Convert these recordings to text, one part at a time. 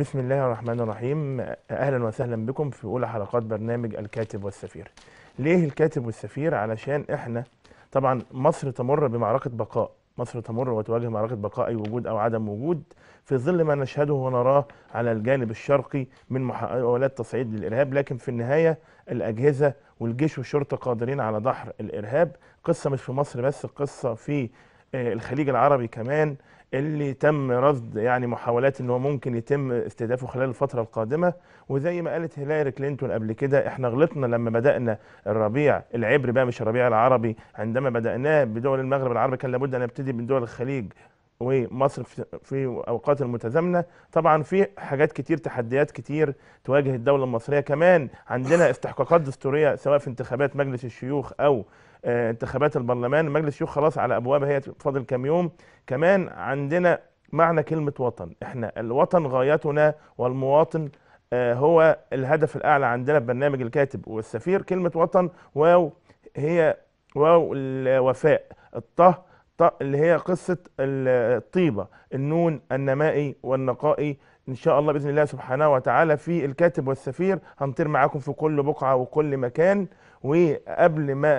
بسم الله الرحمن الرحيم. أهلا وسهلا بكم في أولى حلقات برنامج الكاتب والسفير. ليه الكاتب والسفير؟ علشان إحنا طبعا مصر تمر بمعركة بقاء، مصر تمر وتواجه معركة بقاء، أي وجود أو عدم وجود، في ظل ما نشهده ونراه على الجانب الشرقي من محاولات تصعيد للإرهاب. لكن في النهاية الأجهزة والجيش والشرطة قادرين على دحر الإرهاب. قصة مش في مصر بس، قصة في الخليج العربي كمان، اللي تم رصد يعني محاولات ان هو ممكن يتم استهدافه خلال الفتره القادمه. وزي ما قالت هيلاري كلينتون قبل كده، احنا غلطنا لما بدانا الربيع العبري بقى مش الربيع العربي. عندما بداناه بدول المغرب العربي كان لابد ان نبتدي من دول الخليج ومصر في اوقات المتزامنه. طبعا في حاجات كتير، تحديات كتير تواجه الدوله المصريه. كمان عندنا استحقاقات دستوريه سواء في انتخابات مجلس الشيوخ او انتخابات البرلمان. مجلس الشيوخ خلاص على ابوابها، هي فاضل كام يوم. كمان عندنا معنى كلمة وطن، احنا الوطن غايتنا والمواطن هو الهدف الأعلى عندنا في برنامج الكاتب والسفير. كلمة وطن واو، هي واو الوفاء، الطه اللي هي قصة الطيبة، النون النمائي والنقائي. إن شاء الله بإذن الله سبحانه وتعالى في الكاتب والسفير هنطير معاكم في كل بقعة وكل مكان. وقبل ما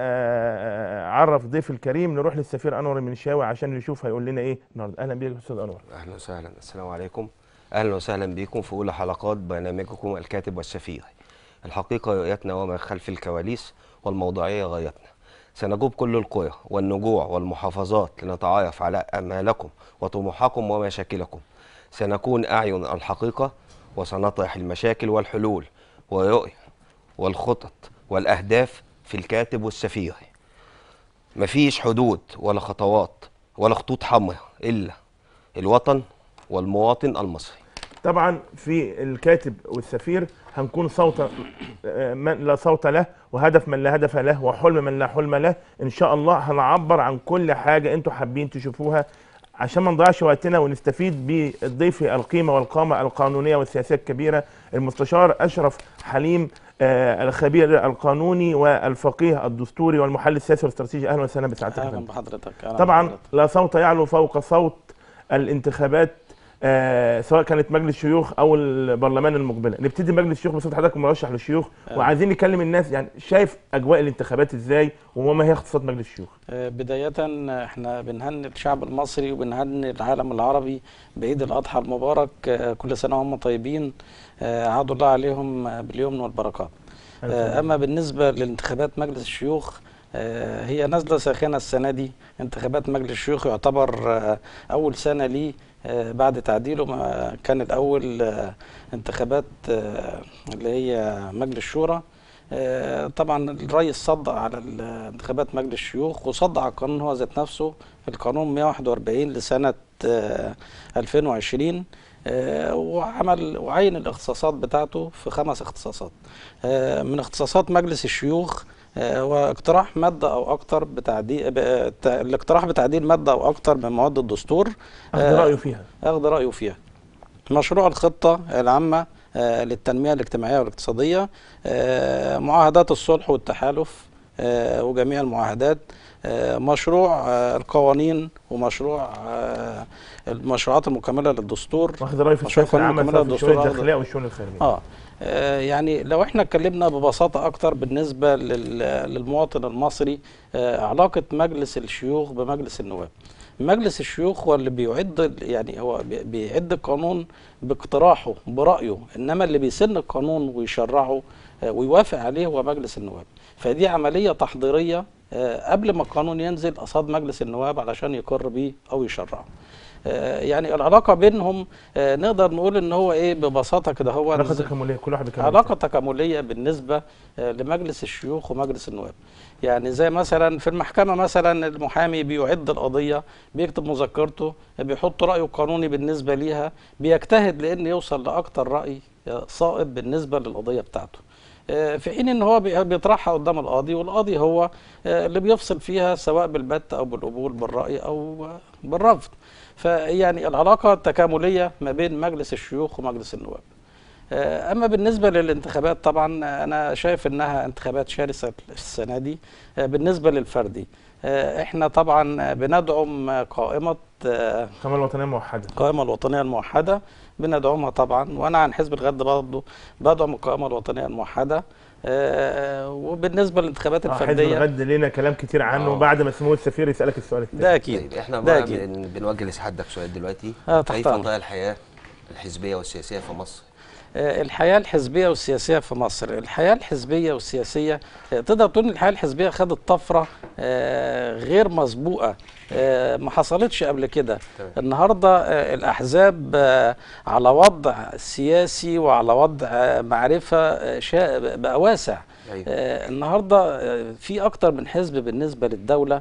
اعرف ضيف الكريم نروح للسفير انور المنشاوي عشان نشوف هيقول لنا ايه النهارده. اهلا بيك يا استاذ انور. اهلا وسهلا، السلام عليكم. اهلا وسهلا بكم في اولى حلقات برنامجكم الكاتب والسفير. الحقيقه رؤيتنا وما خلف الكواليس والموضوعيه غايتنا. سنجوب كل القرى والنجوع والمحافظات لنتعرف على امالكم وطموحكم ومشاكلكم. سنكون اعين الحقيقه وسنطرح المشاكل والحلول والرؤيه والخطط والاهداف في الكاتب والسفير. مفيش حدود ولا خطوات ولا خطوط حمراء الا الوطن والمواطن المصري. طبعا في الكاتب والسفير هنكون صوت من لا صوت له، وهدف من لا هدف له، وحلم من لا حلم له. ان شاء الله هنعبر عن كل حاجه انتوا حابين تشوفوها عشان ما نضيعش وقتنا ونستفيد بضيف القيمه والقامه القانونيه والسياسيه الكبيره المستشار اشرف حليم، الخبير القانوني والفقيه الدستوري والمحلل السياسي والاستراتيجي. اهلا وسهلا بسعادتك. اهلا بحضرتك. طبعا لا صوت يعلو فوق صوت الانتخابات، سواء كانت مجلس شيوخ او البرلمان المقبله. نبتدي مجلس الشيوخ بصوت حضرتك مرشح للشيوخ، وعايزين نكلم الناس يعني شايف اجواء الانتخابات ازاي وما هي اختصاصات مجلس الشيوخ. بدايه احنا بنهني الشعب المصري وبنهني العالم العربي بعيد الاضحى المبارك. كل سنه وهم طيبين، عاد الله عليهم باليمن والبركات. اما بالنسبه للانتخابات مجلس الشيوخ، هي نازله ساخنه السنه دي. انتخابات مجلس الشيوخ يعتبر اول سنه ليه بعد تعديله. ما كان الاول انتخابات اللي هي مجلس الشورى. طبعا الرئيس صدق على انتخابات مجلس الشيوخ وصدق على القانون هو ذات نفسه، القانون 141 لسنه 2020، وعمل وعين الاختصاصات بتاعته في 5 اختصاصات. من اختصاصات مجلس الشيوخ واقتراح ماده او اكثر بتعديل، الاقتراح بتعديل ماده او اكثر من مواد الدستور. اخذ رايه فيها. مشروع الخطه العامه للتنميه الاجتماعيه والاقتصاديه، معاهدات الصلح والتحالف وجميع المعاهدات، مشروع القوانين ومشروع المشروعات المكمله للدستور. واخد رايه في الشؤون العامه في الشؤون الداخليه والشؤون الخارجيه. يعني لو احنا اتكلمنا ببساطه اكتر بالنسبه للمواطن المصري، علاقه مجلس الشيوخ بمجلس النواب. مجلس الشيوخ هو اللي بيعد، يعني هو بيعد القانون باقتراحه برايه، انما اللي بيسن القانون ويشرعه ويوافق عليه هو مجلس النواب. فدي عمليه تحضيريه قبل ما القانون ينزل قصاد مجلس النواب علشان يقر بيه او يشرعه. يعني العلاقه بينهم نقدر نقول ان هو ايه ببساطه كده، هو علاقه تكامليه، كل واحد بيكمل علاقه تكامليه بالنسبه لمجلس الشيوخ ومجلس النواب. يعني زي مثلا في المحكمه، مثلا المحامي بيعد القضيه، بيكتب مذكرته، بيحط رايه القانوني بالنسبه ليها، بيجتهد لان يوصل لاكتر راي صائب بالنسبه للقضيه بتاعته، في حين ان هو بيطرحها قدام القاضي، والقاضي هو اللي بيفصل فيها سواء بالبت او بالقبول بالراي او بالرفض. فيعني العلاقه تكامليه ما بين مجلس الشيوخ ومجلس النواب. اما بالنسبه للانتخابات، طبعا انا شايف انها انتخابات شرسه السنه دي. بالنسبه للفردي، احنا طبعا بندعم قائمه القائمة الوطنية الموحدة. القائمة الوطنية الموحدة بندعمها طبعا، وأنا عن حزب الغد برضه بدعم القائمة الوطنية الموحدة. وبالنسبة للانتخابات حزب الفردية الغد لينا كلام كتير عنه، بعد ما سمو السفير يسألك السؤال التاني. ده أكيد. طيب احنا ده بقى أكيد. بنوجه لسعادتك سؤال دلوقتي. كيف تحت ترى الحياة الحزبية والسياسية في مصر؟ الحياة الحزبية والسياسية في مصر. الحياة الحزبية والسياسية تقدر تقول ان الحياة الحزبية خدت طفرة غير مسبوقة، ما حصلتش قبل كده. النهاردة الأحزاب على وضع سياسي وعلى وضع معرفة بقى واسع. النهاردة في أكتر من حزب بالنسبة للدولة.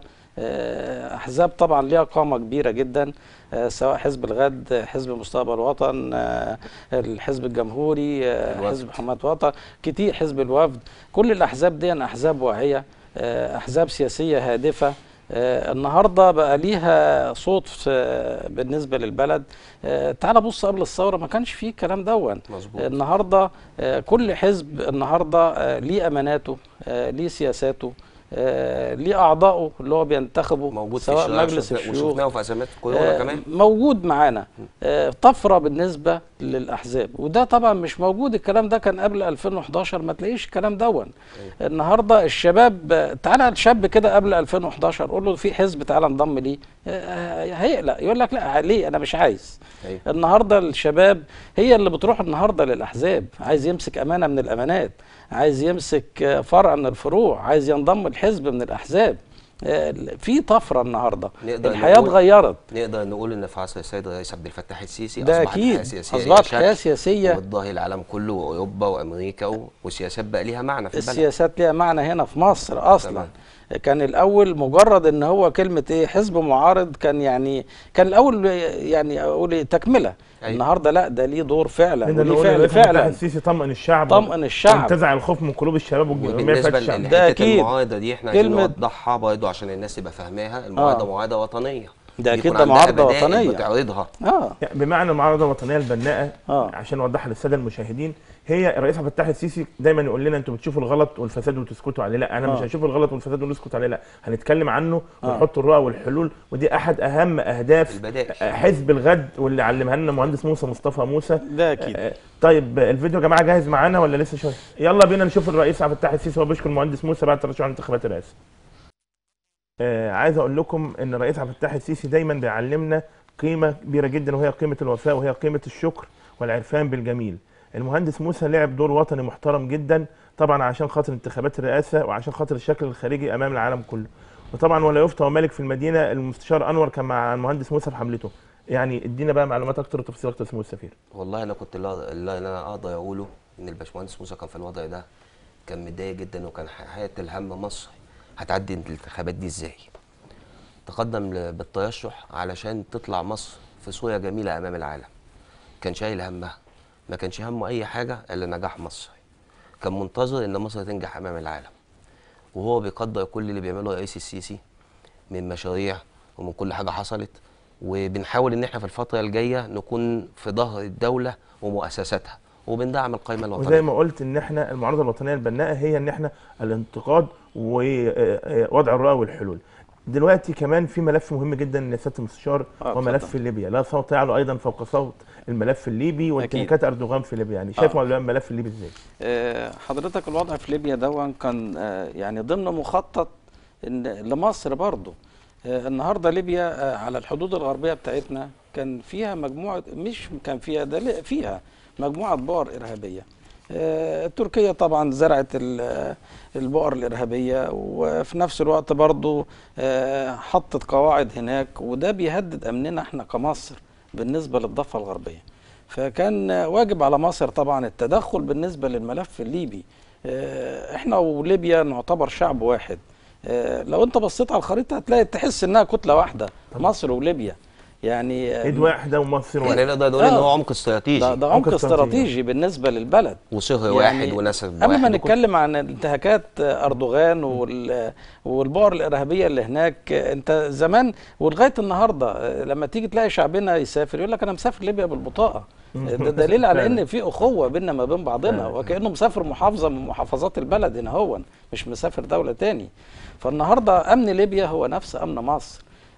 أحزاب طبعا ليها قامة كبيرة جدا، سواء حزب الغد، حزب مستقبل وطن، الحزب الجمهوري، حزب حماة وطن، كتير، حزب الوفد. كل الأحزاب دي أحزاب واعية، أحزاب سياسية هادفة. النهارده بقى ليها صوت بالنسبه للبلد. تعال بص قبل الثوره ما كانش فيه الكلام دون. النهارده كل حزب النهارده ليه اماناته، ليه سياساته، ليه اعضائه اللي هو بينتخبه، موجود سواء في مجلس الشيوخ، وشفناه في ازمات كورونا كمان موجود معانا. طفره بالنسبه للاحزاب، وده طبعا مش موجود. الكلام ده كان قبل 2011 ما تلاقيش الكلام دون. النهارده الشباب، تعالى الشاب كده قبل 2011 قول له في حزب تعالى انضم ليه، هيقلق يقول لك لا ليه انا مش عايز. النهارده الشباب هي اللي بتروح النهارده للاحزاب، عايز يمسك امانه من الامانات، عايز يمسك فرع من الفروع، عايز ينضم الحزب من الاحزاب. في طفره النهارده، الحياه اتغيرت. نقدر نقول ان في عصر السيد الرئيس عبد الفتاح السيسي ده اكيد اصبحت حياه سياسيه وتضاهي العالم كله واوروبا وامريكا، والسياسات بقى ليها معنى في البلد. السياسات ليها معنى هنا في مصر اصلا. تمام. كان الاول مجرد ان هو كلمه ايه حزب معارض، كان الاول يعني اقول تكمله. النهارده لا، ده ليه دور فعلا، وليه فعلا. السيسي طمأن الشعب، وانتزع الخوف من قلوب الشباب وبالنسبه لحته المعارضه دي احنا عايزين نوضحها برضه عشان الناس تبقى فاهماها. المعارضه معارضه وطنيه، ده اكيد، ده معارضه وطنيه بتعرضها. يعني بمعنى المعارضه الوطنيه البناءه. عشان نوضحها للساده المشاهدين، هي الرئيس عبد الفتاح السيسي دايما يقول لنا انتوا بتشوفوا الغلط والفساد وتسكتوا عليه. لا، انا مش هنشوف الغلط والفساد ونسكت عليه، لا، هنتكلم عنه ونحط الرؤى والحلول. ودي احد اهم اهداف حزب الغد، واللي علمها لنا مهندس مصطفى موسى. ده اكيد. طيب الفيديو يا جماعه جاهز معانا ولا لسه شويه؟ يلا بينا نشوف الرئيس عبد الفتاح السيسي وهو بيشكر المهندس موسى بعد ترشحه لانتخابات الرئاسه. عايز اقول لكم ان الرئيس عبد الفتاح السيسي دايما بيعلمنا قيمه كبيره جدا، وهي قيمه الوفاء، وهي قيمه الشكر والعرفان بالجميل. المهندس موسى لعب دور وطني محترم جدا طبعا عشان خاطر انتخابات الرئاسه وعشان خاطر الشكل الخارجي امام العالم كله. وطبعا ولا يفتى ومالك في المدينه، المستشار انور كان مع المهندس موسى في حملته. يعني ادينا بقى معلومات اكتر وتفاصيل اكتر سمو السفير. والله انا كنت اللي انا اقدر اقوله ان الباشمهندس موسى كان في الوضع ده، كان متضايق جدا، وكان حياة الهم مصر هتعدي الانتخابات دي ازاي. تقدم بالترشح علشان تطلع مصر في صورة جميلة امام العالم. كان شايل همها، ما كانش همه اي حاجة الا نجاح مصر. كان منتظر ان مصر تنجح امام العالم، وهو بيقدر كل اللي بيعمله الرئيس السيسي من مشاريع ومن كل حاجة حصلت. وبنحاول ان احنا في الفترة الجاية نكون في ظهر الدولة ومؤسساتها، وبندعم القائمة الوطنية. وزي ما قلت ان احنا المعارضة الوطنية البناءة هي ان احنا الانتقاد ووضع الرؤى والحلول. دلوقتي كمان في ملف مهم جدا يا سياده المستشار، وملف ليبيا. لا صوت يعلو ايضا فوق صوت الملف الليبي وانتهاكات اردوغان في ليبيا. يعني شايف الملف الليبي ازاي؟ حضرتك الوضع في ليبيا ده كان يعني ضمن مخطط لمصر برضه. النهارده ليبيا على الحدود الغربيه بتاعتنا كان فيها مجموعه، مش كان فيها، ده فيها مجموعه بؤر ارهابيه. تركيا طبعا زرعت البؤر الارهابيه، وفي نفس الوقت برضه حطت قواعد هناك، وده بيهدد امننا احنا كمصر بالنسبه للضفه الغربيه. فكان واجب على مصر طبعا التدخل بالنسبه للملف الليبي. احنا وليبيا نعتبر شعب واحد. لو انت بصيت على الخريطه هتلاقي تحس انها كتله واحده، مصر وليبيا. يعني ايد واحده ومصر واحده. يعني نقدر نقول ان هو عمق استراتيجي. ده عمق استراتيجي بالنسبه للبلد، وصهر واحد ونسب واحد. قبل ما نتكلم عن انتهاكات اردوغان والبؤر الارهابيه اللي هناك، انت زمان ولغايه النهارده لما تيجي تلاقي شعبنا يسافر يقول لك انا مسافر ليبيا بالبطاقه. ده دليل على ان في اخوه بيننا ما بين بعضنا، وكانه مسافر محافظه من محافظات البلد هنا، هو مش مسافر دوله تاني. فالنهارده امن ليبيا هو نفس امن مصر.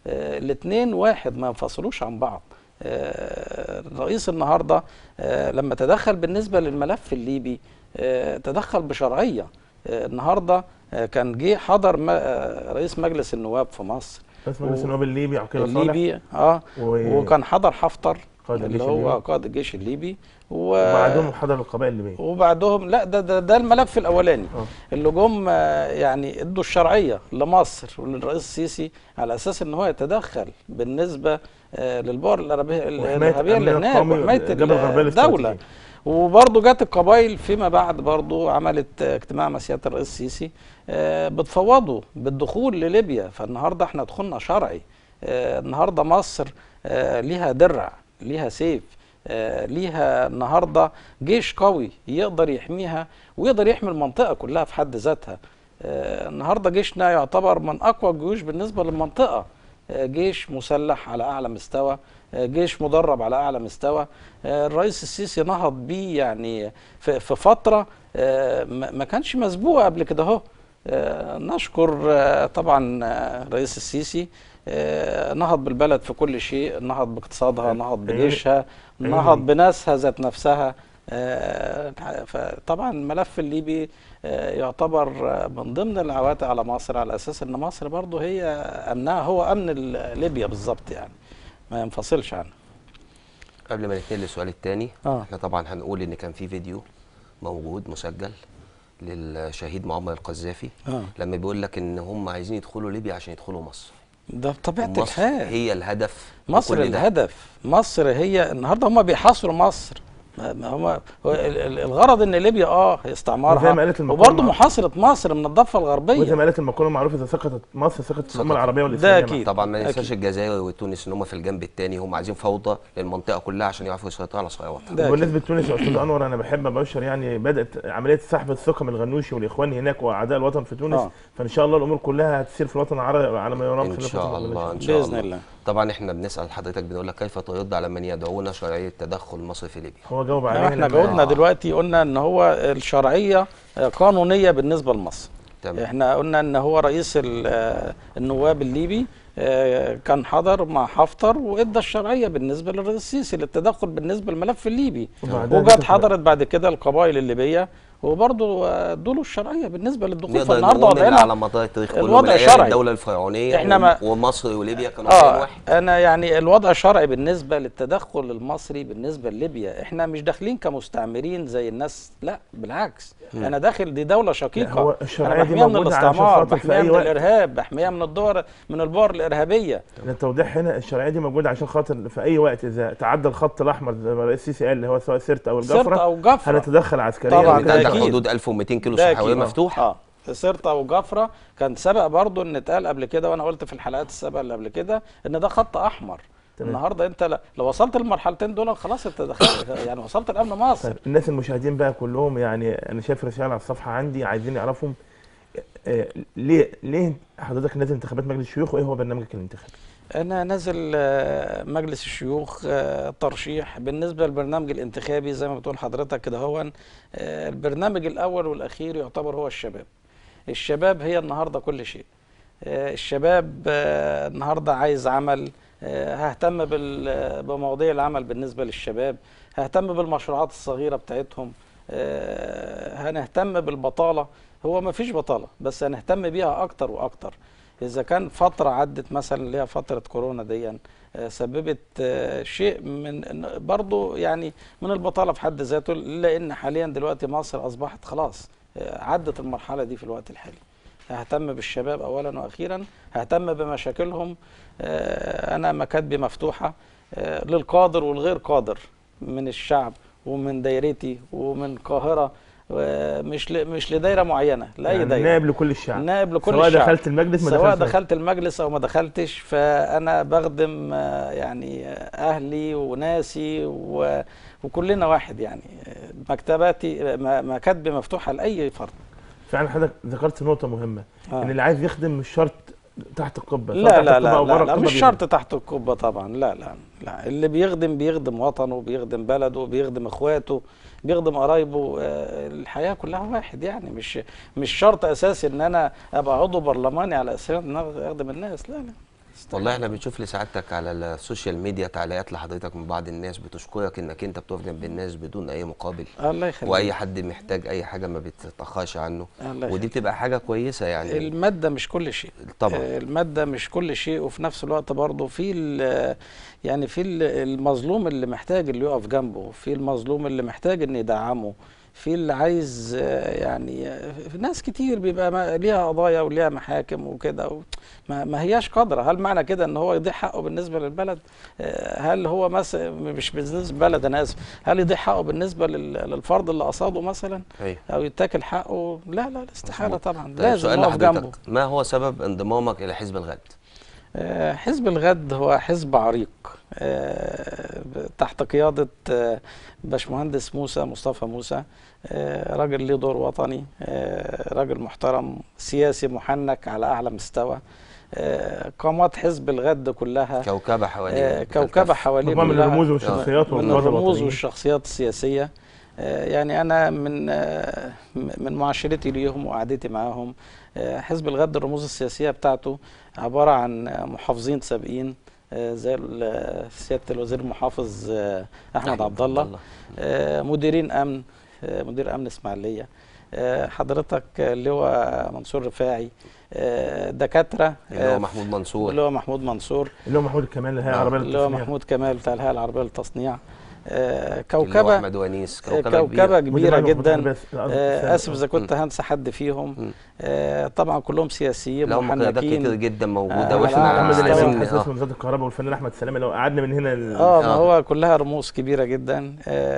الاثنين واحد، ما ينفصلوش عن بعض. الرئيس النهارده لما تدخل بالنسبه للملف الليبي تدخل بشرعيه. النهارده كان جه حضر رئيس مجلس النواب في مصر، رئيس مجلس النواب الليبي عقيل صالح الليبي وكان حضر حفطر اللي هو قائد الجيش الليبي، وبعدهم حضر القبائل الليبيه، وبعدهم لا ده الملف الاولاني اللي جم يعني ادوا الشرعيه لمصر وللرئيس السيسي على اساس ان هو يتدخل بالنسبه للبؤر الارهابيه اللي هناك وحمايه الدوله. وبرضه جت القبائل فيما بعد برضه عملت اجتماع مع سياده الرئيس السيسي بتفوضوا بالدخول لليبيا. فالنهارده احنا دخولنا شرعي. النهارده مصر ليها درع، ليها سيف، ليها النهارده جيش قوي يقدر يحميها ويقدر يحمي المنطقه كلها في حد ذاتها. النهارده جيشنا يعتبر من اقوى الجيوش بالنسبه للمنطقه، جيش مسلح على اعلى مستوى، جيش مدرب على اعلى مستوى. الرئيس السيسي نهض بيه يعني في فتره ما كانش مسبوقه قبل كده اهو. نشكر طبعا الرئيس السيسي، نهض بالبلد في كل شيء، نهض باقتصادها، نهض بجيشها، نهض بناسها ذات نفسها. فطبعا الملف الليبي يعتبر من ضمن العواتق على مصر، على اساس ان مصر برضه هي امنها هو امن ليبيا بالظبط، يعني ما ينفصلش عنه. قبل ما نتنقل للسؤال الثاني، احنا طبعا هنقول ان كان في فيديو موجود مسجل للشهيد معمر القذافي لما بيقول لك ان هم عايزين يدخلوا ليبيا عشان يدخلوا مصر. ده بطبيعه الحال مصر هي الهدف، مصر الهدف، مصر هي النهارده هم بيحاصروا مصر. هم الغرض ان ليبيا استعمارها وبرضه محاصره مصر من الضفه الغربيه. وزي ما قالت المقوله المعروفه، اذا سقطت مصر سقطت الامه العربيه والاسلاميه. ده اكيد. طبعا ما ننساش الجزائر وتونس ان هم في الجنب الثاني، هم عايزين فوضى للمنطقه كلها عشان يعرفوا يسيطروا على صهيونها. بالنسبه لتونس يا استاذ انور، انا بحب ابشر يعني بدات عمليه سحب الثقه من الغنوشي والاخوان هناك واعداء الوطن في تونس. فان شاء الله الامور كلها هتسير في الوطن العربي على ما يرام ان شاء الله ان شاء باذن الله. طبعا احنا بنسال حضرتك بنقول لك كيف ترد على من يدعون شرعيه تدخل مصر في ليبيا؟ هو جاوب عليه. احنا جاوبنا دلوقتي، قلنا ان هو الشرعيه قانونيه بالنسبه لمصر. تمام. احنا قلنا ان هو رئيس النواب الليبي كان حضر مع حفتر وادى الشرعيه بالنسبه للرئيس السيسي للتدخل بالنسبه للملف الليبي، وجت حضرت بعد كده القبائل الليبيه وبرضه ادوا له الشرعيه بالنسبه للدخول. فالنهارده وضعنا على مدار التاريخ كله الوضع شرعي. الدوله الفرعونيه ومصر وليبيا كانوا واحد. انا يعني الوضع شرعي بالنسبه للتدخل المصري بالنسبه لليبيا. احنا مش داخلين كمستعمرين زي الناس، لا بالعكس. انا داخل دي دوله شقيقه. هو الشرعيه دي بحميها من الاستعمار، بحميها من الارهاب، بحميها من البؤر الارهابيه. للتوضيح هنا، الشرعيه دي موجوده عشان خاطر في اي وقت اذا تعدى الخط الاحمر زي ما الرئيس السيسي قال اللي هو سواء سرت او الجفره هنتدخل عسكريا. طبعا حدود 1200 كيلو صحراويه مفتوحه. سرطة وجفرة كان سبق برضو ان اتقال قبل كده، وانا قلت في الحلقات السابقه اللي قبل كده ان ده خط احمر. النهارده انت لو وصلت للمرحلتين دول خلاص انت دخلت يعني وصلت لامن مصر. طيب الناس المشاهدين بقى كلهم، يعني انا شايف رساله على الصفحه عندي عايزين يعرفوا ليه حضرتك نازل انتخابات مجلس الشيوخ، وايه هو برنامجك الانتخابي؟ أنا نازل مجلس الشيوخ ترشيح. بالنسبة للبرنامج الانتخابي زي ما بتقول حضرتك كده، هو البرنامج الأول والأخير يعتبر هو الشباب. الشباب هي النهاردة كل شيء. الشباب النهاردة عايز عمل، ههتم بمواضيع العمل بالنسبة للشباب، ههتم بالمشروعات الصغيرة بتاعتهم، هنهتم بالبطالة. هو ما فيش بطالة بس هنهتم بيها أكتر وأكتر. إذا كان فترة عدت مثلا اللي هي فترة كورونا دي سببت شيء من برضو يعني من البطالة في حد ذاته، لأن حاليا دلوقتي مصر أصبحت خلاص عدت المرحلة دي في الوقت الحالي. ههتم بالشباب أولا وأخيرا، ههتم بمشاكلهم. أنا مكاتبي مفتوحة للقادر والغير قادر من الشعب ومن دايرتي ومن القاهرة، مش لدايره معينه، لاي يعني دايره. نائب لكل الشعب، نائب لكل سواء الشعب، دخلت المجلس سواء دخلت المجلس او ما دخلتش. فانا بخدم يعني اهلي وناسي وكلنا واحد. يعني مكاتبي مفتوحه لاي فرد. فعلا حضرتك ذكرت نقطه مهمه، ان اللي عايز يخدم مش شرط تحت القبه. لا مش شرط تحت القبه طبعا. لا اللي بيخدم وطنه، بيخدم بلده، بيخدم اخواته، بيخدم قرايبه. الحياه كلها واحد. يعني مش شرط اساسي ان انا ابقى عضو برلماني على اساس ان انا اخدم الناس. لا والله احنا بنشوف لسعادتك على السوشيال ميديا تعليقات لحضرتك من بعض الناس بتشكرك انك انت بتقف جنب الناس بدون اي مقابل، الله يخليك. واي حد محتاج اي حاجه ما بتتاخرش عنه، الله ودي يخليك. بتبقى حاجه كويسه يعني. المادة مش كل شيء طبعا. المادة مش كل شيء، وفي نفس الوقت برضه يعني في المظلوم اللي محتاج اللي يقف جنبه، في المظلوم اللي محتاج ان يدعمه، في اللي عايز يعني في ناس كتير بيبقى ليها قضايا وليها محاكم وكده ما هياش قادرة. هل معنى كده ان هو يضيع حقه بالنسبة للبلد؟ هل هو مثلا مش بالنسبة للبلد، انا اسف، هل يضيع حقه بالنسبة للفرد اللي قصاده مثلا؟ أيوه. او يتاكل حقه؟ لا لا، استحالة طبعا. طيب لازم سؤال نقف جنبه. لحضرتك، ما هو سبب انضمامك الى حزب الغد؟ حزب الغد هو حزب عريق تحت قيادة باشمهندس مصطفى موسى، راجل له دور وطني، راجل محترم، سياسي محنك على أعلى مستوى. قامات حزب الغد كلها كوكبة حواليه، كوكبة حواليه مجموعة من كلها، الرموز والشخصيات من الرموز والشخصيات السياسية. يعني أنا من معاشرتي ليهم وقعدتي معاهم، حزب الغد الرموز السياسية بتاعته عبارة عن محافظين سابقين زي سيادة الوزير المحافظ أحمد عبد الله، مديرين أمن، مدير أمن إسماعيلية، حضرتك اللي هو منصور رفاعي، دكاترة اللي هو محمود منصور، اللي هو محمود كمال الهيئة العربية للتصنيع، اللي هو محمود كمال بتاع الهيئة العربية للتصنيع. كوكبة أحمد ونيس، كوكبة كبيرة جدا. آسف إذا كنت هنسى حد فيهم. طبعا كلهم سياسيين لهم قيادات كتير جدا موجودة، واحنا محمد عايزين رئيس وزارة الكهرباء والفنان أحمد سلامة. لو قعدنا من هنا ما هو كلها رموز كبيرة جدا.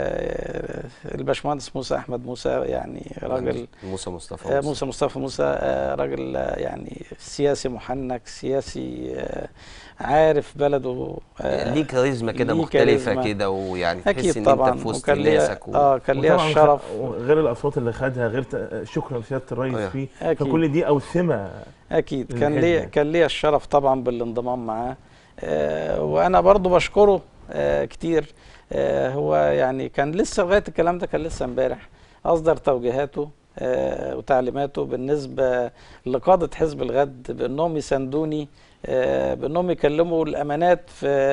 الباشمهندس أحمد موسى يعني راجل، مصطفى موسى راجل يعني سياسي محنك، سياسي عارف بلده، ليه كاريزما كده مختلفة كده، ويعني تحس ان انت في وسط ناسك كان ليها الشرف، غير الاصوات اللي خدها، غير شكرا لسيادة الرئيس فيه، فكل دي اوسمة. اكيد كان ليا الشرف طبعا بالانضمام معاه. وانا برضو بشكره كتير. هو يعني كان لسه لغايه الكلام ده كان لسه امبارح اصدر توجيهاته وتعليماته بالنسبه لقاده حزب الغد بانهم يساندوني، بانهم يكلموا الامانات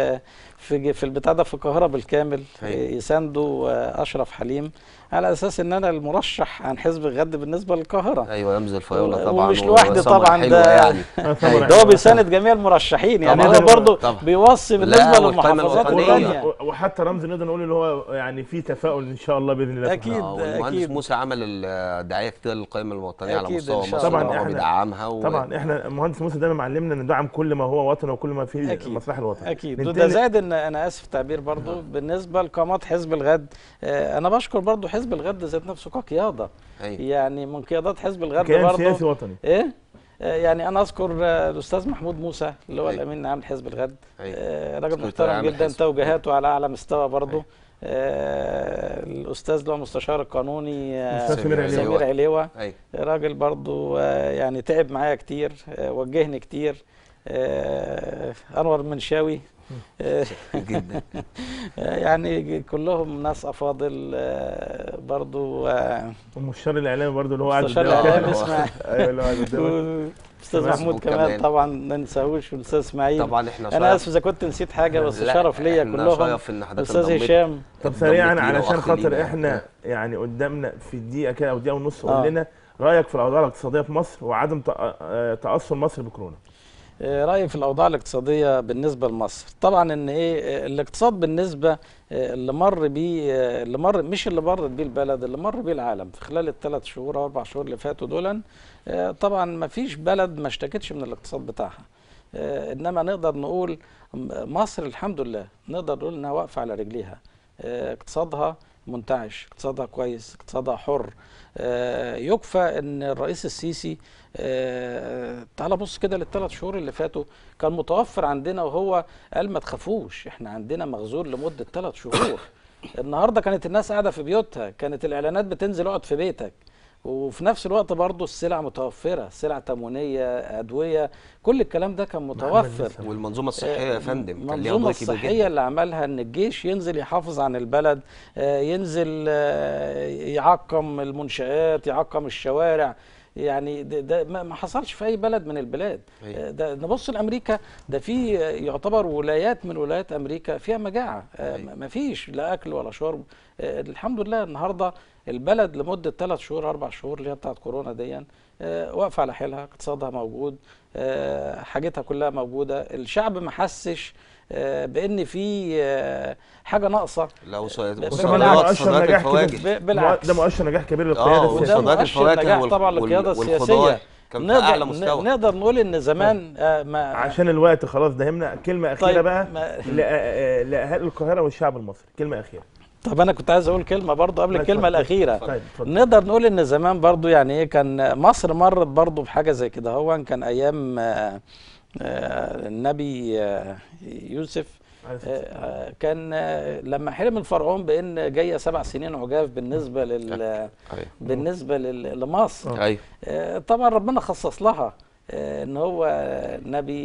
في البتاع ده في القاهره بالكامل، يساندوا اشرف حليم على اساس ان انا المرشح عن حزب الغد بالنسبه للقاهره. ايوه، رمز الفيوله طبعا، ومش لوحدي طبعا، ده يعني ده هو بيساند جميع المرشحين، يعني هو برضه بيوصي بالنسبه للمحافظات الثانيه. وحتى رمز نقدر نقول اللي هو يعني في تفاؤل ان شاء الله باذن الله. اكيد والمهندس موسى عمل الدعايه كتير للقائمه الوطنيه على مستوى مصر، طبعا احنا بيدعمها طبعا احنا المهندس موسى دايما معلمنا ندعم كل ما هو وطني وكل ما فيه مصلحه الوطن. اكيد. ده زائد ان انا اسف تعبير برضه بالنسبه لقامات حزب الغد، انا بشكر برضه حزب الغد ذات نفسه كقياده. يعني من قيادات حزب الغد برضه سياسي وطني. يعني انا اذكر الاستاذ محمود موسى اللي هو الامين العام لحزب الغد، راجل محترم جدا، توجيهاته على اعلى مستوى برضه. الاستاذ اللي هو المستشار القانوني سمير عليوة، راجل برضه يعني تعب معايا كتير، وجهني كتير. انور المنشاوي جدا يعني كلهم ناس افاضل برضو. والمستشار الاعلامي برضو اللي هو قاعد المستشار الاعلامي اسمع استاذ محمود كمال طبعا ما ننساهوش، والاستاذ اسماعيل طبعا. انا اسف اذا كنت نسيت حاجه، بس شرف ليا كلهم. الاستاذ هشام. طب سريعا علشان خاطر احنا يعني قدامنا في الدقيقه كده او دقيقه ونص، قول لنا رايك في الاوضاع الاقتصاديه في مصر وعدم تاثر مصر بكورونا. رأيي في الأوضاع الاقتصادية بالنسبة لمصر، طبعا إن الاقتصاد بالنسبة اللي مر بيه، مش اللي مرت بيه البلد، اللي مر بيه العالم في خلال ال3 شهور أو 4 شهور اللي فاتوا دول، طبعا ما فيش بلد ما اشتكتش من الاقتصاد بتاعها. إنما نقدر نقول مصر الحمد لله نقدر نقول إنها واقفة على رجليها، اقتصادها منتعش، اقتصادها كويس، اقتصادها حر. يكفى ان الرئيس السيسي تعال بص كده لل3 شهور اللي فاتوا كان متوفر عندنا، وهو قال ما تخافوش احنا عندنا مخزون لمدة 3 شهور. النهارده كانت الناس قاعدة في بيوتها، كانت الاعلانات بتنزل اقعد في بيتك، وفي نفس الوقت برضه السلع متوفرة، سلع تموينية، أدوية، كل الكلام ده كان متوفر. والمنظومة الصحية يا فندم كان ليها المنظومة الصحية اللي عملها ان الجيش ينزل يحافظ عن البلد، ينزل يعقم المنشآت، يعقم الشوارع، يعني ده ما حصلش في اي بلد من البلاد. أيوة. ده نبص لامريكا، ده في يعتبر ولايات من ولايات امريكا فيها مجاعه، أيوة. ما فيش لا اكل ولا شرب. الحمد لله النهارده البلد لمده 3 شهور 4 شهور اللي هي بتاعت كورونا دي واقفه على حيلها، اقتصادها موجود، حاجتها كلها موجوده، الشعب ما حسش بان في حاجه ناقصه. لا وطبعا ده مؤشر نجاح كبير، بالعكس ده مؤشر نجاح كبير للقياده وده السياسيه. وصادرات مؤشر الفواكه نجاح طبعا للقياده السياسيه. كان في اعلى مستوى. نقدر نقول ان زمان عشان الوقت خلاص دهمنا، كلمه اخيره طيب بقى لاهالي القاهره والشعب المصري، كلمه اخيره. طب انا كنت عايز اقول كلمه برضو قبل الكلمه الاخيره. طيب اتفضل. نقدر نقول ان زمان برضو يعني ايه، كان مصر مرت برضو بحاجه زي كده. هو كان ايام النبي يوسف كان لما حلم الفرعون بان جايه 7 سنين عجاف بالنسبه بالنسبه لمصر. ايوه طبعا ربنا خصص لها ان هو نبي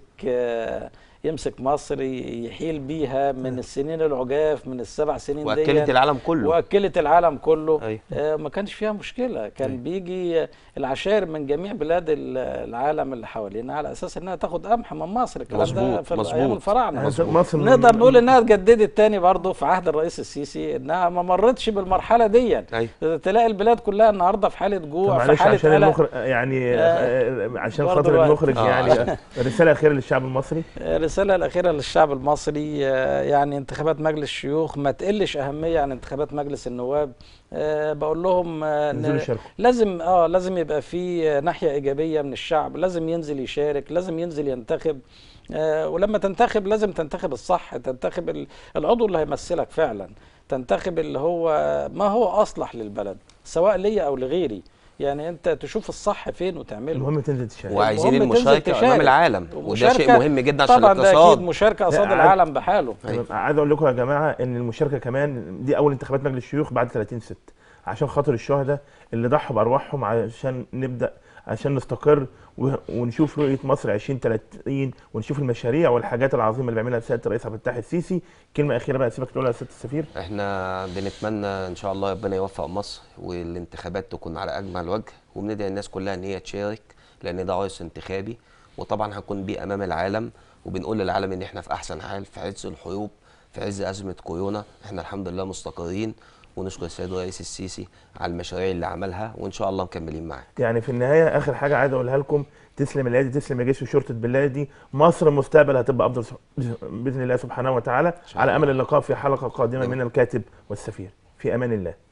يمسك مصر يحيل بيها من السنين العجاف، من ال7 سنين دي، واكلت العالم كله. واكلت العالم كله. أيوة. ما كانش فيها مشكله، كان بيجي العشائر من جميع بلاد العالم اللي حوالينا على اساس انها تاخد قمح من مصر. الكلام ده في ايام الفراعنه. نقدر نقول انها اتجددت تاني برضه في عهد الرئيس السيسي، انها ما مرتش بالمرحله دي. أيوة. تلاقي البلاد كلها النهارده في حاله جوع، في حاله عشان المخرج يعني عشان خاطر المخرج يعني رساله اخيره للشعب المصري. الرسالة الأخيرة للشعب المصري يعني انتخابات مجلس الشيوخ ما تقلش أهمية عن انتخابات مجلس النواب. بقول لهم لازم يبقى في ناحية إيجابية من الشعب، لازم ينزل يشارك، لازم ينزل ينتخب. ولما تنتخب لازم تنتخب الصح، تنتخب العضو اللي هيمثلك فعلا، تنتخب اللي هو ما هو أصلح للبلد سواء ليا أو لغيري. يعني انت تشوف الصح فين وتعمله. المهم تنزل تشارك، وعايزين المشاركه امام العالم، وده شيء مهم جدا عشان طبعا الاقتصاد. ده اكيد مشاركه قصاد العالم بحاله. عايز اقول لكم يا جماعه ان المشاركه كمان دي اول انتخابات مجلس الشيوخ بعد 30/6 عشان خاطر الشهداء اللي ضحوا بارواحهم عشان نبدا، عشان نستقر ونشوف رؤيه مصر 2030 ونشوف المشاريع والحاجات العظيمه اللي بيعملها سياده الرئيس عبد الفتاح السيسي. كلمه اخيره بقى سيبك تقولها يا سياده السفير. احنا بنتمنى ان شاء الله ربنا يوفق مصر والانتخابات تكون على اجمل وجه، وبندعي الناس كلها ان هي تشارك لان ده عرس انتخابي، وطبعا هنكون بيه امام العالم، وبنقول للعالم ان احنا في احسن حال في عز الحروب، في عز ازمه كورونا، احنا الحمد لله مستقرين، ونشكر السيد الرئيس السيسي على المشاريع اللي عملها، وان شاء الله مكملين معاه. يعني في النهايه اخر حاجه عايز اقولها لكم، تسلم الايادي، تسلم يا جيش وشرطه بلادي، مصر المستقبل هتبقى افضل باذن الله سبحانه وتعالى. على امل اللقاء في حلقه قادمه من الكاتب والسفير، في امان الله.